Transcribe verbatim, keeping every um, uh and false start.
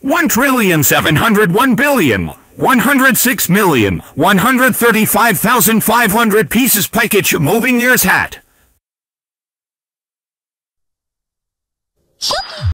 one trillion seven hundred one billion one hundred six million one hundred thirty-five thousand five hundred pieces Pikachu moving near's hat.